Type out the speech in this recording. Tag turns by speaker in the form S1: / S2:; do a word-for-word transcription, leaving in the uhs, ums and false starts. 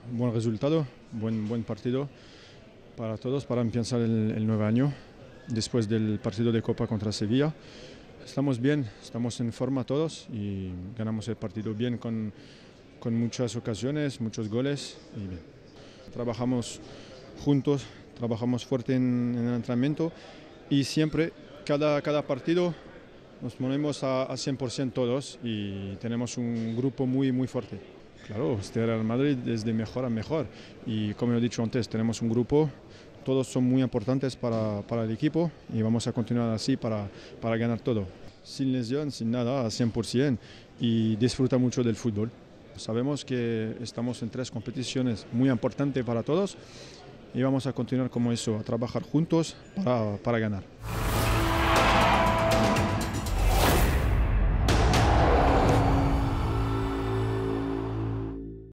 S1: buen resultado, buen, buen partido para todos, para empezar el, el nuevo año, después del partido de Copa contra Sevilla. Estamos bien, estamos en forma todos y ganamos el partido bien con, con muchas ocasiones, muchos goles y bien. Trabajamos juntos, trabajamos fuerte en, en el entrenamiento y siempre, cada, cada partido, nos ponemos a, a cien por ciento todos y tenemos un grupo muy, muy fuerte. Claro, este Real Madrid es de mejor a mejor y como he dicho antes, tenemos un grupo, todos son muy importantes para, para el equipo y vamos a continuar así para, para ganar todo. Sin lesión, sin nada, a cien por ciento y disfruta mucho del fútbol. Sabemos que estamos en tres competiciones muy importantes para todos y vamos a continuar como eso, a trabajar juntos para, para ganar.